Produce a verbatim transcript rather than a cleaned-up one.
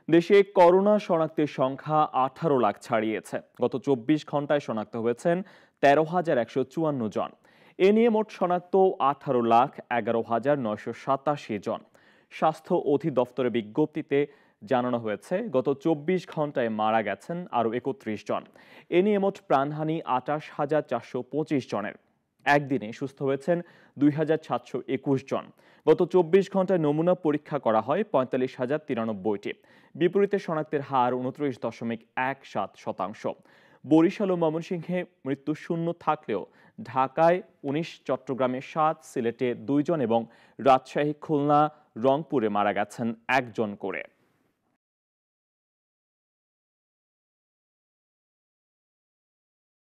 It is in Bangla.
দেশে করোনা শনাক্তের সংখ্যা আঠারো লাখ ছাড়িয়েছে। গত চব্বিশ ঘন্টায় শনাক্ত হয়েছেন তেরো হাজার একশো চুয়ান্ন জন। এ নিয়ে মোট শনাক্ত আঠারো লাখ এগারো হাজার নয়শো সাতাশি জন। স্বাস্থ্য অধিদপ্তরের বিজ্ঞপ্তিতে জানানো হয়েছে, গত চব্বিশ ঘন্টায় মারা গেছেন আরও একত্রিশ জন। এ নিয়ে মোট প্রাণহানি আটাশ হাজার চারশো পঁচিশ জনের। একদিনে সুস্থ হয়েছেন দুই হাজার সাতশো একুশ জন। গত চব্বিশ ঘন্টায় নমুনা পরীক্ষা করা হয় পঁয়তাল্লিশ হাজার তিরানব্বইটি। বিপরীতে শনাক্তের হার উনত্রিশ দশমিক এক সাত শতাংশ। বরিশাল ও ময়মনসিংহে মৃত্যু শূন্য থাকলেও ঢাকায় উনিশ, চট্টগ্রামে সাত, সিলেটে দুইজন এবং রাজশাহী, খুলনা, রংপুরে মারা গেছেন একজন করে।